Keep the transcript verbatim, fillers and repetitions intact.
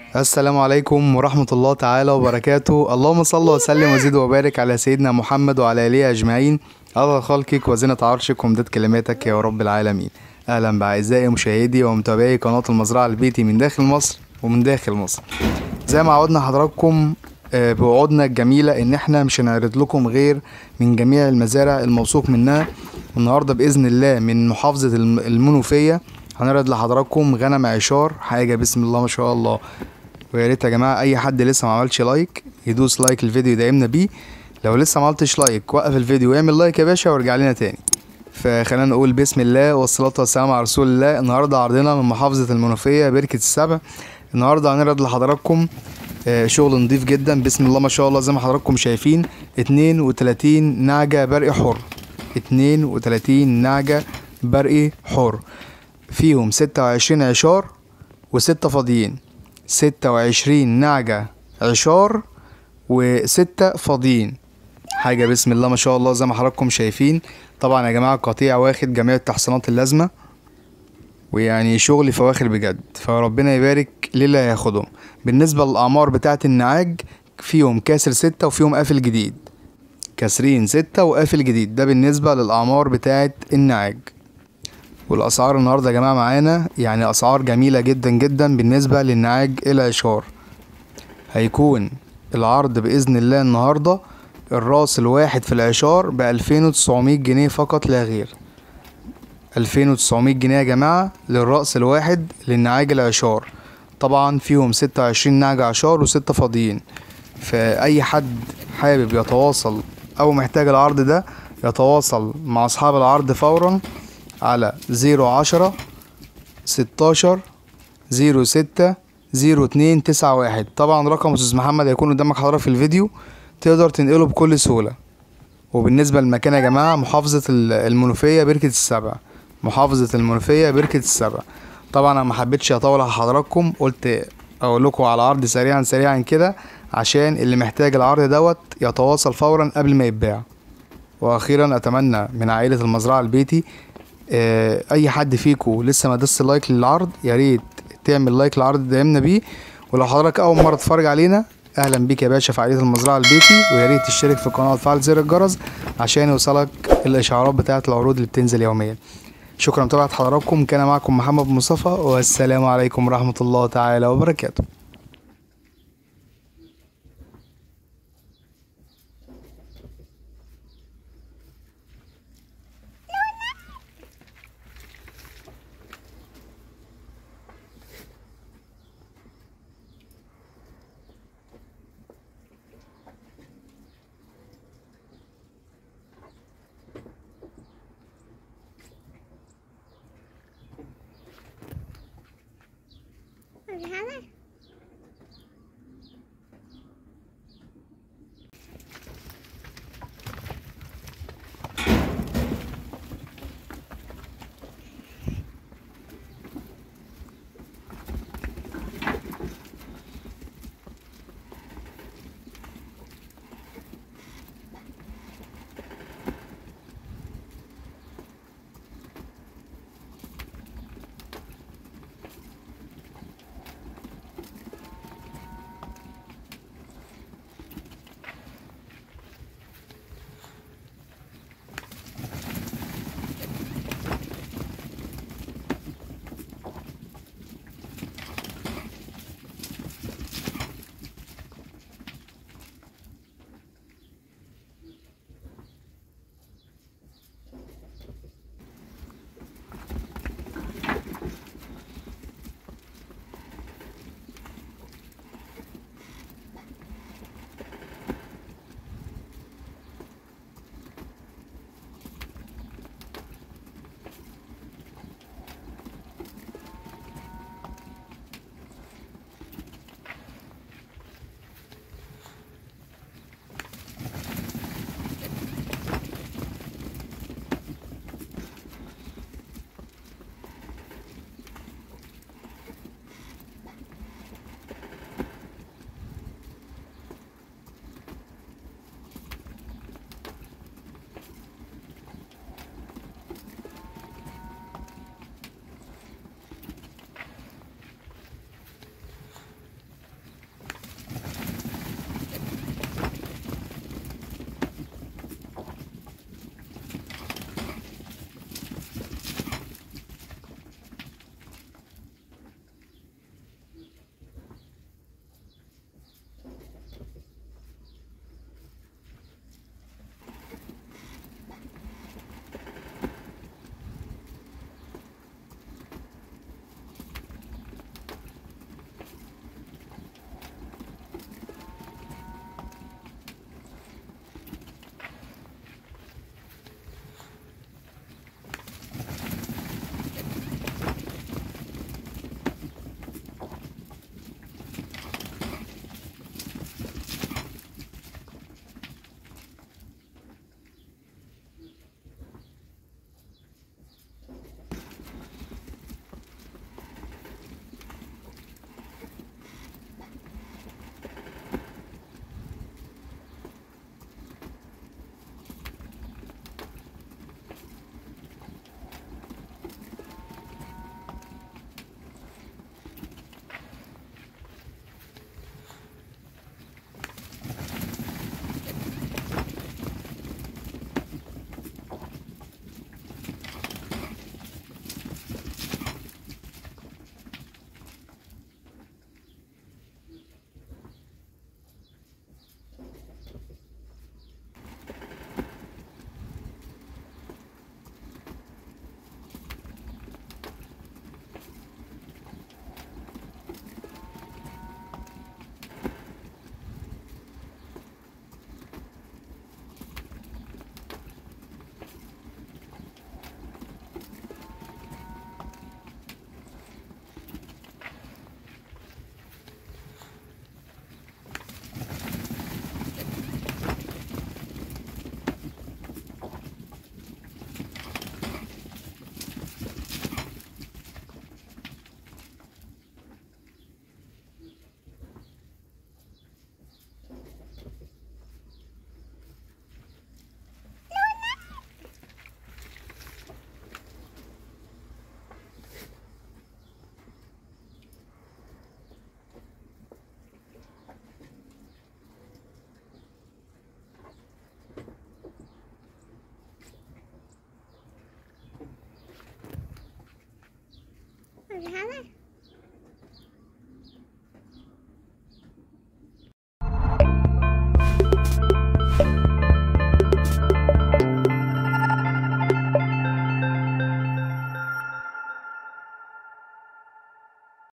السلام عليكم ورحمة الله تعالى وبركاته. اللهم صل وسلم وزد وبارك على سيدنا محمد وعلى آله أجمعين، على خلقك وزنة عرشك ومداد كلماتك يا رب العالمين. أهلا بأعزائي مشاهدي ومتابعي قناة المزرعة البيتي من داخل مصر ومن داخل مصر. زي ما عودنا حضراتكم آه، بوعودنا الجميلة إن إحنا مش هنعرض لكم غير من جميع المزارع الموثوق منها. والنهاردة بإذن الله من محافظة الم- المنوفية هنعرض لحضراتكم غنم عشار، حاجة بسم الله ما شاء الله. ويا ريت يا جماعه اي حد لسه ما عملش لايك يدوس لايك الفيديو يدعمنا بيه. لو لسه ما عملتش لايك وقف الفيديو واعمل لايك يا باشا وارجع لنا تاني. فخلينا نقول بسم الله والصلاه والسلام على رسول الله. النهارده عرضنا من محافظه المنوفيه بركه السبع. النهارده هنعرض لحضراتكم آه، شغل نضيف جدا بسم الله ما شاء الله. زي ما حضراتكم شايفين اتنين وتلاتين نعجه برقي حر، اتنين وتلاتين نعجه برقي حر، فيهم ستة وعشرين عشار وستة فاضيين. ستة وعشرين نعجة عشار وستة فاضيين، حاجة بسم الله ما شاء الله زي ما حضراتكم شايفين. طبعا يا جماعة القطيع واخد جميع التحصينات اللازمة، ويعني شغل فواخر بجد، فربنا يبارك للي هياخدهم. بالنسبة للأعمار بتاعة النعاج، فيهم كاسر ستة وفيهم قافل جديد، كاسرين ستة وقافل جديد. ده بالنسبة للأعمار بتاعة النعاج. والاسعار النهارده يا جماعه معانا يعني اسعار جميله جدا جدا. بالنسبه للنعاج العشار هيكون العرض باذن الله النهارده الراس الواحد في العشار بألفين وتسعمية جنيه فقط لا غير. ألفين وتسعمية جنيه يا جماعه للراس الواحد للنعاج العشار. طبعا فيهم ستة وعشرين نعجة عشار وستة فاضيين. فأي حد حابب يتواصل أو محتاج العرض ده يتواصل مع أصحاب العرض فورا على زيرو عشرة ستاشر زيرو ستة زيرو اتنين تسعة واحد. طبعا رقم أستاذ محمد هيكون قدامك حضرتك في الفيديو، تقدر تنقله بكل سهولة. وبالنسبة للمكان يا جماعة محافظة ال- المنوفية بركة السبع، محافظة المنوفية بركة السبع. طبعا انا محبتش اطول على حضراتكم، قلت اقول لكم على عرض سريعا سريعا كده عشان اللي محتاج العرض دوت يتواصل فورا قبل ما يتباع. واخيرا اتمنى من عائلة المزرعة البيتي آه، اي حد فيكم لسه ما دس لايك للعرض يا ريت تعمل لايك للعرض دايمنا بيه. ولو حضرتك اول مره تتفرج علينا اهلا بيك يا باشا في عائله المزرعه البيتي، ويا ريت تشترك في القناه وتفعل زر الجرس عشان يوصلك الاشعارات بتاعه العروض اللي بتنزل يوميا. شكرا لمتابعه حضراتكم، كان معكم محمد مصطفى، والسلام عليكم ورحمه الله تعالى وبركاته. Hadi hadi.